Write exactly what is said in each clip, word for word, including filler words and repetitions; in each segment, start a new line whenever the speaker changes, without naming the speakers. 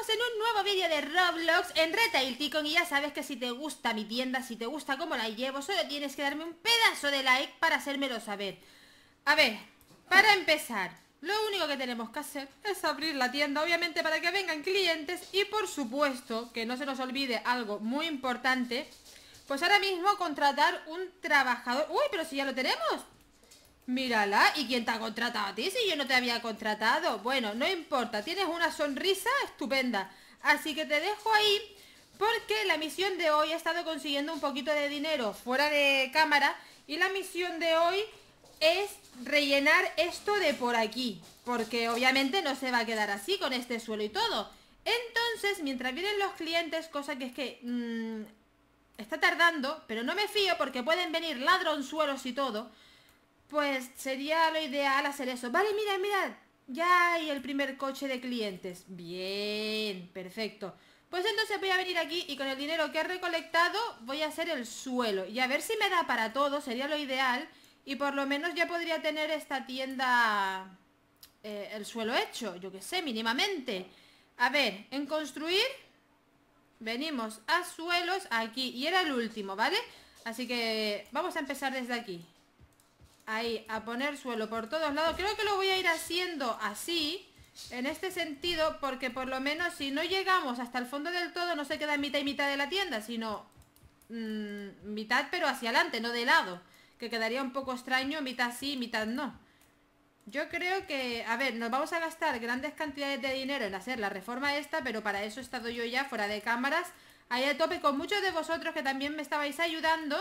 estamos en un nuevo vídeo de Roblox en Retail Tycoon. Y ya sabes que si te gusta mi tienda, si te gusta cómo la llevo, solo tienes que darme un pedazo de like para hacérmelo saber. A ver, para empezar, lo único que tenemos que hacer es abrir la tienda, obviamente para que vengan clientes. Y por supuesto, que no se nos olvide algo muy importante, pues ahora mismo contratar un trabajador. Uy, pero si ya lo tenemos. Mírala, ¿y quién te ha contratado a ti si yo no te había contratado? Bueno, no importa, tienes una sonrisa estupenda. Así que te dejo ahí porque la misión de hoy he estado consiguiendo un poquito de dinero fuera de cámara. Y la misión de hoy es rellenar esto de por aquí, porque obviamente no se va a quedar así con este suelo y todo. Entonces, mientras vienen los clientes, cosa que es que mmm, está tardando, pero no me fío porque pueden venir ladronzuelos y todo. Pues sería lo ideal hacer eso. Vale, mirad, mirad. Ya hay el primer coche de clientes. Bien, perfecto. Pues entonces voy a venir aquí y con el dinero que he recolectado voy a hacer el suelo. Y a ver si me da para todo, sería lo ideal. Y por lo menos ya podría tener esta tienda, eh, el suelo hecho, yo que sé, mínimamente. A ver, en construir, venimos a suelos aquí. Y era el último, ¿vale? Así que vamos a empezar desde aquí. Ahí, a poner suelo por todos lados. Creo que lo voy a ir haciendo así, en este sentido, porque por lo menos si no llegamos hasta el fondo del todo, no se queda mitad y mitad de la tienda, sino mmm, mitad pero hacia adelante, no de lado, que quedaría un poco extraño, mitad sí, mitad no. Yo creo que, a ver, nos vamos a gastar grandes cantidades de dinero en hacer la reforma esta, pero para eso he estado yo ya fuera de cámaras, ahí a tope con muchos de vosotros que también me estabais ayudando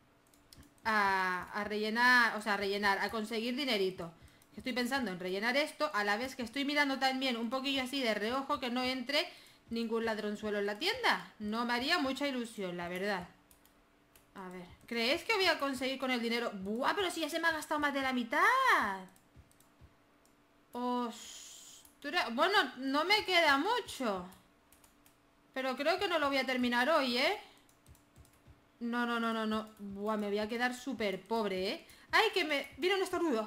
A, a rellenar, o sea, a rellenar, a conseguir dinerito. Estoy pensando en rellenar esto, a la vez que estoy mirando también un poquillo así de reojo que no entre ningún ladronzuelo en la tienda. No me haría mucha ilusión, la verdad. A ver, ¿creéis que voy a conseguir con el dinero? ¡Buah! Pero si ya se me ha gastado más de la mitad. Ostras. Bueno, no me queda mucho, pero creo que no lo voy a terminar hoy, ¿eh? No, no, no, no, no. Buah, me voy a quedar súper pobre, ¿eh? ¡Ay, que me... viene un estornudo!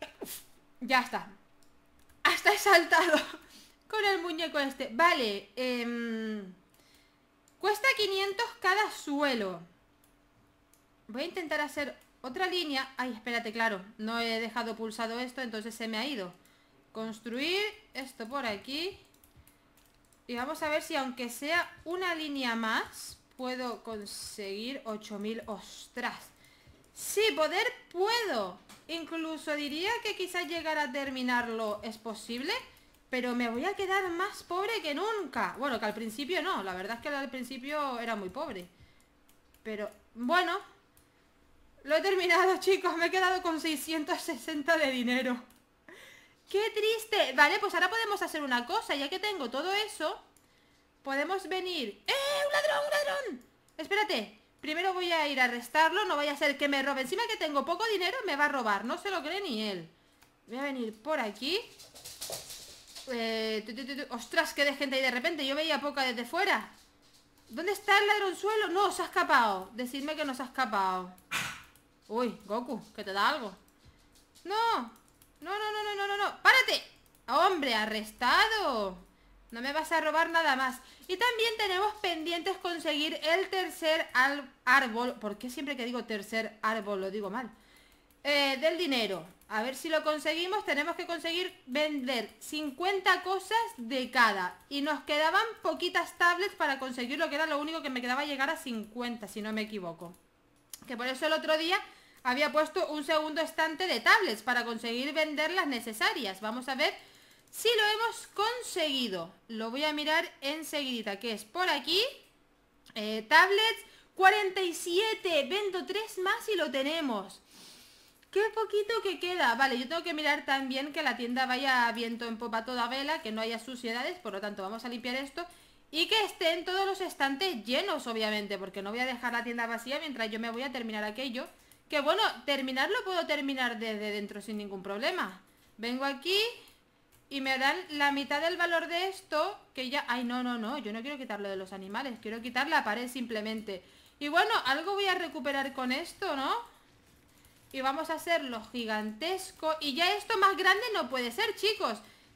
Ya está. Hasta he saltado con el muñeco este. Vale, eh... cuesta quinientos cada suelo. Voy a intentar hacer otra línea. Ay, espérate, claro, no he dejado pulsado esto, entonces se me ha ido. Construir esto por aquí. Y vamos a ver si aunque sea una línea más puedo conseguir ocho mil. ¡Ostras! Sí, poder puedo. Incluso diría que quizás llegar a terminarlo es posible, pero me voy a quedar más pobre que nunca. Bueno, que al principio no. La verdad es que al principio era muy pobre. Pero, bueno, lo he terminado, chicos. Me he quedado con seiscientos sesenta de dinero. ¡Qué triste! Vale, pues ahora podemos hacer una cosa. Ya que tengo todo eso, podemos venir... ¡Eh! ¡Un ladrón! ¡Un ladrón! Espérate, primero voy a ir a arrestarlo. No vaya a ser que me robe. Encima que tengo poco dinero me va a robar. No se lo cree ni él. Voy a venir por aquí. eh, tu, tu, tu, tu. ¡Ostras! Que de gente hay de repente. Yo veía poca desde fuera. ¿Dónde está el ladronzuelo? No, se ha escapado. Decidme que no se ha escapado. Uy, Goku, que te da algo. No, no, no, no, no, no, no, no. ¡Párate! ¡Hombre, arrestado! No me vas a robar nada más. Y también tenemos pendientes conseguir el tercer árbol. ¿Por qué siempre que digo tercer árbol lo digo mal? Eh, del dinero. A ver si lo conseguimos. Tenemos que conseguir vender cincuenta cosas de cada. Y nos quedaban poquitas tablets para conseguir lo que era lo único que me quedaba, llegar a cincuenta, si no me equivoco. Que por eso el otro día había puesto un segundo estante de tablets para conseguir vender las necesarias. Vamos a ver si lo hemos conseguido. Lo voy a mirar enseguidita, que es por aquí. eh, Tablets, cuarenta y siete. Vendo tres más y lo tenemos. Qué poquito que queda. Vale, yo tengo que mirar también que la tienda vaya a viento en popa toda vela, que no haya suciedades. Por lo tanto vamos a limpiar esto y que estén todos los estantes llenos, obviamente, porque no voy a dejar la tienda vacía mientras yo me voy a terminar aquello. Que bueno, terminarlo puedo terminar desde dentro sin ningún problema. Vengo aquí y me dan la mitad del valor de esto, que ya... Ay, no, no, no, yo no quiero quitarlo de los animales, quiero quitar la pared simplemente. Y bueno, algo voy a recuperar con esto, ¿no? Y vamos a hacerlo gigantesco. Y ya esto más grande no puede ser, chicos.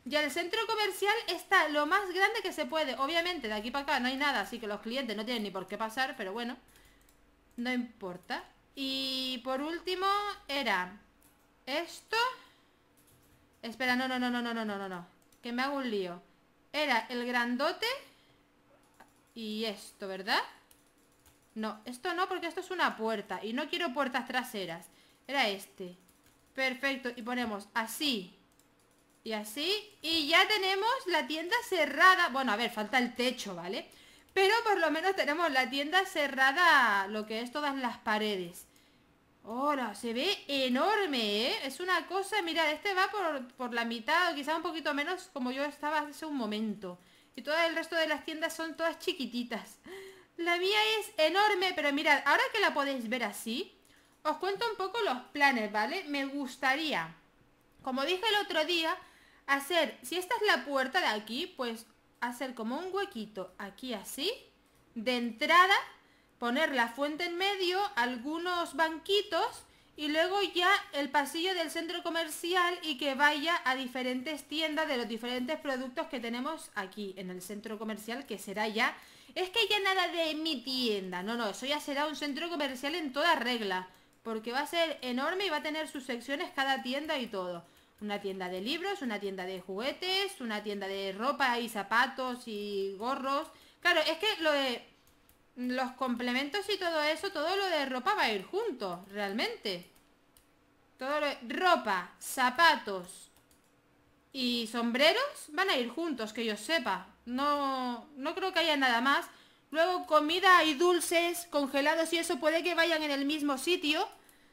Y el centro comercial está lo más grande que se puede. Obviamente de aquí para acá no hay nada, así que los clientes no tienen ni por qué pasar, pero bueno, no importa. Y por último era esto. Espera, no, no, no, no, no, no, no, no, que me hago un lío. Era el grandote y esto, ¿verdad? No, esto no, porque esto es una puerta y no quiero puertas traseras. Era este. Perfecto, y ponemos así y así, y ya tenemos la tienda cerrada. Bueno, a ver, falta el techo, ¿vale? Pero por lo menos tenemos la tienda cerrada, lo que es todas las paredes. Hola, se ve enorme, ¿eh? Es una cosa, mirad, este va por, por la mitad o quizá un poquito menos como yo estaba hace un momento. Y todo el resto de las tiendas son todas chiquititas. La mía es enorme, pero mirad, ahora que la podéis ver así, os cuento un poco los planes, ¿vale? Me gustaría, como dije el otro día, hacer, si esta es la puerta de aquí, pues hacer como un huequito aquí así, de entrada, poner la fuente en medio, algunos banquitos y luego ya el pasillo del centro comercial y que vaya a diferentes tiendas de los diferentes productos que tenemos aquí en el centro comercial, que será ya... Es que ya nada de mi tienda, no, no, eso ya será un centro comercial en toda regla, porque va a ser enorme y va a tener sus secciones cada tienda y todo. Una tienda de libros, una tienda de juguetes, una tienda de ropa y zapatos y gorros. Claro, es que lo de los complementos y todo eso, todo lo de ropa va a ir junto, realmente. Todo lo de ropa, zapatos y sombreros van a ir juntos, que yo sepa. No, no creo que haya nada más. Luego comida y dulces, congelados y eso puede que vayan en el mismo sitio.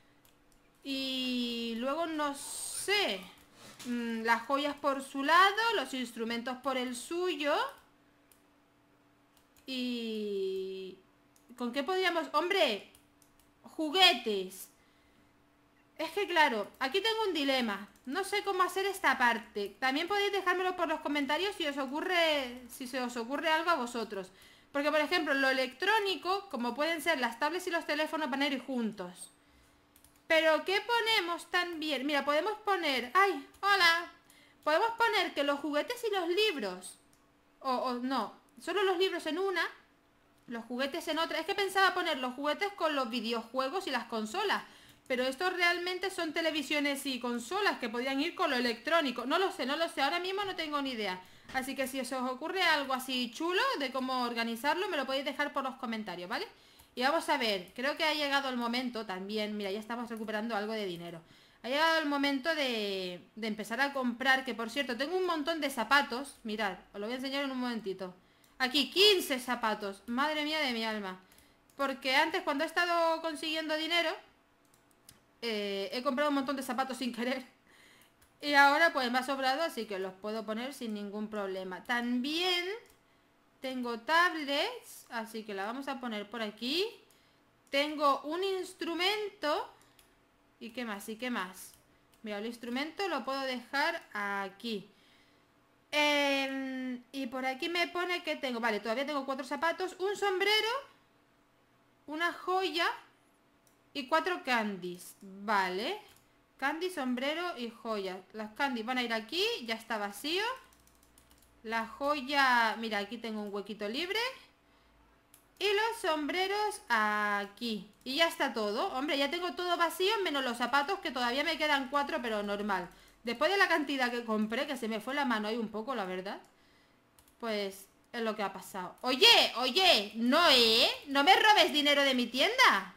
Y luego no sé, las joyas por su lado, los instrumentos por el suyo. Y... ¿con qué podríamos...? ¡Hombre! Juguetes. Es que claro, aquí tengo un dilema. No sé cómo hacer esta parte. También podéis dejármelo por los comentarios si os ocurre, si se os ocurre algo a vosotros. Porque por ejemplo, lo electrónico, como pueden ser las tablets y los teléfonos, van a ir juntos. Pero ¿qué ponemos también? Mira, podemos poner... ¡Ay! ¡Hola! Podemos poner que los juguetes y los libros... O, o no, solo los libros en una, los juguetes en otra. Es que pensaba poner los juguetes con los videojuegos y las consolas, pero estos realmente son televisiones y consolas que podrían ir con lo electrónico. No lo sé, no lo sé, ahora mismo no tengo ni idea. Así que si os ocurre algo así chulo de cómo organizarlo, me lo podéis dejar por los comentarios, ¿vale? Y vamos a ver, creo que ha llegado el momento también. Mira, ya estamos recuperando algo de dinero. Ha llegado el momento de, de empezar a comprar, que por cierto, tengo un montón de zapatos. Mirad, os lo voy a enseñar en un momentito. Aquí, quince zapatos. Madre mía de mi alma. Porque antes, cuando he estado consiguiendo dinero, eh, he comprado un montón de zapatos sin querer. Y ahora pues me ha sobrado, así que los puedo poner sin ningún problema. También tengo tablets, así que la vamos a poner por aquí. Tengo un instrumento. ¿Y qué más? ¿Y qué más? Mira, el instrumento lo puedo dejar aquí. Eh, y por aquí me pone que tengo... Vale, todavía tengo cuatro zapatos, un sombrero, una joya y cuatro candies. Vale. Candy, sombrero y joya. Las candies van a ir aquí, ya está vacío. La joya... Mira, aquí tengo un huequito libre. Y los sombreros aquí. Y ya está todo. Hombre, ya tengo todo vacío, menos los zapatos, que todavía me quedan cuatro, pero normal. Después de la cantidad que compré, que se me fue la mano ahí un poco, la verdad, pues es lo que ha pasado. Oye, oye, no, ¿eh? No me robes dinero de mi tienda.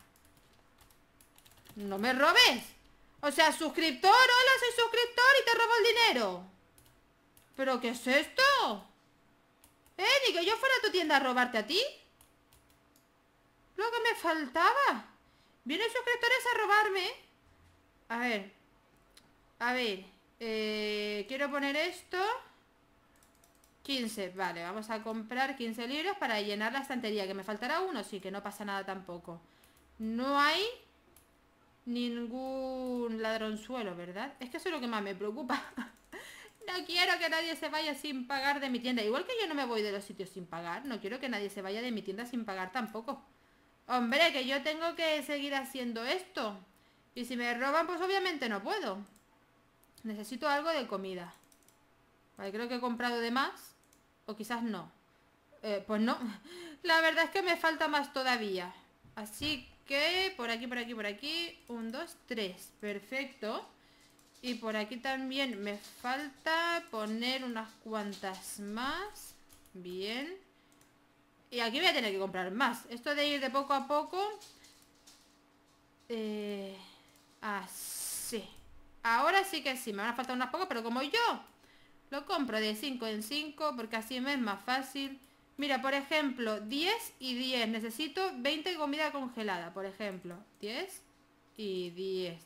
No me robes. O sea, suscriptor, hola, soy suscriptor y te robo el dinero. ¿Pero qué es esto? ¿Eh? Ni que yo fuera a tu tienda a robarte a ti. Lo que me faltaba. Vienen suscriptores a robarme. A ver. A ver. Eh, quiero poner esto. quince. Vale, vamos a comprar quince libros para llenar la estantería. Que me faltará uno, sí, que no pasa nada tampoco. No hay ningún ladronzuelo, ¿verdad? Es que eso es lo que más me preocupa. No quiero que nadie se vaya sin pagar de mi tienda. Igual que yo no me voy de los sitios sin pagar. No quiero que nadie se vaya de mi tienda sin pagar tampoco. Hombre, que yo tengo que seguir haciendo esto. Y si me roban, pues obviamente no puedo. Necesito algo de comida. Vale, creo que he comprado de más. O quizás no. Eh, pues no. La verdad es que me falta más todavía. Así que por aquí, por aquí, por aquí. Un, dos, tres. Perfecto. Y por aquí también me falta poner unas cuantas más. Bien. Y aquí voy a tener que comprar más. Esto de ir de poco a poco. Eh, así. Ahora sí que sí. Me van a faltar unas pocas, pero como yo lo compro de cinco en cinco, porque así me es más fácil. Mira, por ejemplo, diez y diez. Necesito veinte comida congelada, por ejemplo. diez y diez.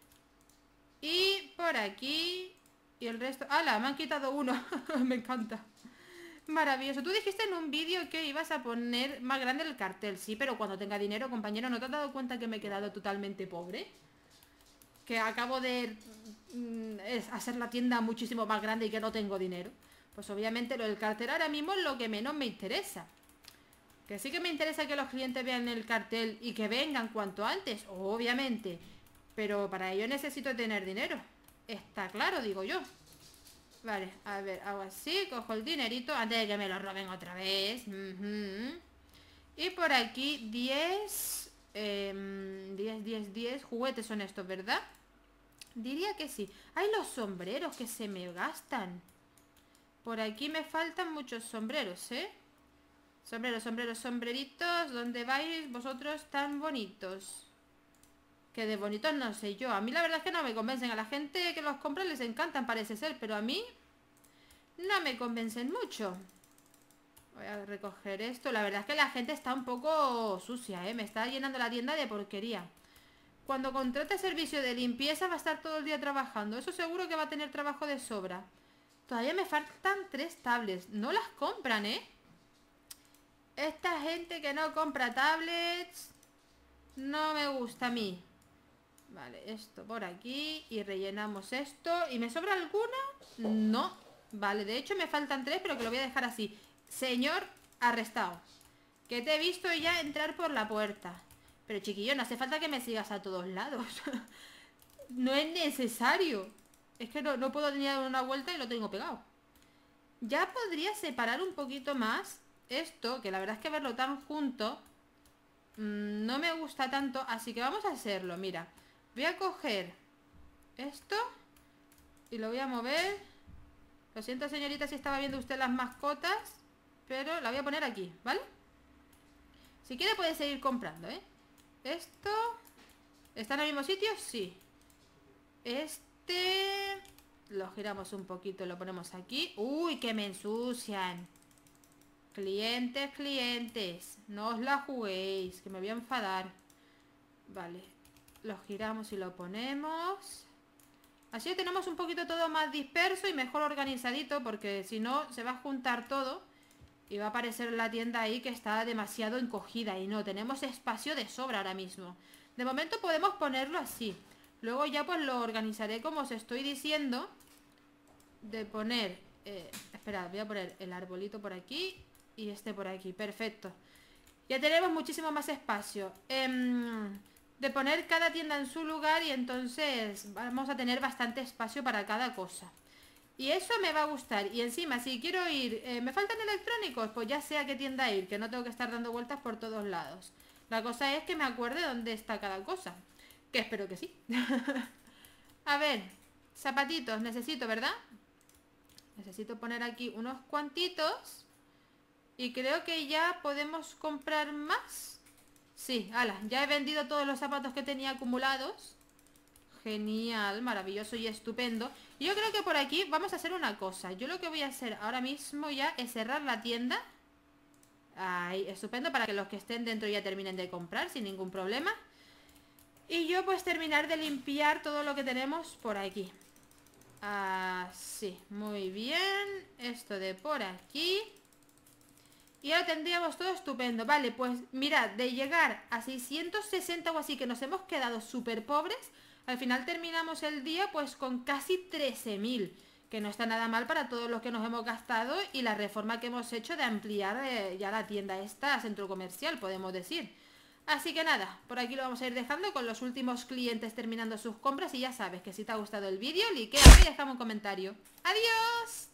Y por aquí. Y el resto... ¡Hala! Me han quitado uno. Me encanta. Maravilloso. Tú dijiste en un vídeo que ibas a poner más grande el cartel. Sí, pero cuando tenga dinero, compañero, ¿no te has dado cuenta que me he quedado totalmente pobre? Que acabo de mm, es hacer la tienda muchísimo más grande y que no tengo dinero. Pues obviamente lo del cartel ahora mismo es lo que menos me interesa. Que sí que me interesa que los clientes vean el cartel y que vengan cuanto antes, obviamente. Pero para ello necesito tener dinero. Está claro, digo yo. Vale, a ver, hago así, cojo el dinerito antes de que me lo roben otra vez. Uh-huh. Y por aquí diez, eh, diez, diez, diez juguetes son estos, ¿verdad? Diría que sí. Hay los sombreros que se me gastan. Por aquí me faltan muchos sombreros, ¿eh? Sombreros, sombreros, sombreritos. ¿Dónde vais vosotros tan bonitos? Que de bonitos no sé yo. A mí la verdad es que no me convencen. A la gente que los compra les encantan, parece ser. Pero a mí no me convencen mucho. Voy a recoger esto. La verdad es que la gente está un poco sucia, ¿eh? Me está llenando la tienda de porquería. Cuando contrate servicio de limpieza va a estar todo el día trabajando. Eso seguro que va a tener trabajo de sobra. Todavía me faltan tres tablets. No las compran, ¿eh? Esta gente que no compra tablets no me gusta a mí. Vale, esto por aquí. Y rellenamos esto. ¿Y me sobra alguna? No. Vale, de hecho me faltan tres, pero que lo voy a dejar así. Señor arrestado, que te he visto ya entrar por la puerta. Pero chiquillo, no hace falta que me sigas a todos lados. No es necesario. Es que no, no puedo ni dar una vuelta y lo tengo pegado. Ya podría separar un poquito más esto, que la verdad es que verlo tan junto mmm, no me gusta tanto. Así que vamos a hacerlo, mira. Voy a coger esto y lo voy a mover. Lo siento, señorita, si estaba viendo usted las mascotas, pero la voy a poner aquí, ¿vale? Si quiere puede seguir comprando, ¿eh? Esto... ¿está en el mismo sitio? Sí. Este... lo giramos un poquito y lo ponemos aquí. ¡Uy, que me ensucian! Clientes, clientes, no os la juguéis, que me voy a enfadar. Vale. Lo giramos y lo ponemos. Así tenemos un poquito todo más disperso y mejor organizadito, porque si no se va a juntar todo y va a aparecer la tienda ahí que está demasiado encogida. Y no, tenemos espacio de sobra ahora mismo. De momento podemos ponerlo así. Luego ya pues lo organizaré como os estoy diciendo. De poner... Eh, esperad, voy a poner el arbolito por aquí y este por aquí. Perfecto. Ya tenemos muchísimo más espacio. Eh, de poner cada tienda en su lugar y entonces vamos a tener bastante espacio para cada cosa. Y eso me va a gustar. Y encima, si quiero ir... Eh, ¿me faltan electrónicos? Pues ya sé a qué tienda ir, que no tengo que estar dando vueltas por todos lados. La cosa es que me acuerde dónde está cada cosa. Que espero que sí. A ver, zapatitos necesito, ¿verdad? Necesito poner aquí unos cuantitos. Y creo que ya podemos comprar más. Sí, ala, ya he vendido todos los zapatos que tenía acumulados. Genial, maravilloso y estupendo. Y yo creo que por aquí vamos a hacer una cosa. Yo lo que voy a hacer ahora mismo ya es cerrar la tienda. Ahí, estupendo, para que los que estén dentro ya terminen de comprar sin ningún problema. Y yo pues terminar de limpiar todo lo que tenemos por aquí. Así, muy bien. Esto de por aquí. Y ahora tendríamos todo estupendo. Vale, pues mirad, de llegar a seiscientos sesenta o así, que nos hemos quedado súper pobres, al final terminamos el día pues con casi trece mil. Que no está nada mal para todo lo que nos hemos gastado y la reforma que hemos hecho de ampliar eh, ya la tienda esta a centro comercial, podemos decir. Así que nada, por aquí lo vamos a ir dejando con los últimos clientes terminando sus compras. Y ya sabes que si te ha gustado el vídeo, likea y déjame un comentario. ¡Adiós!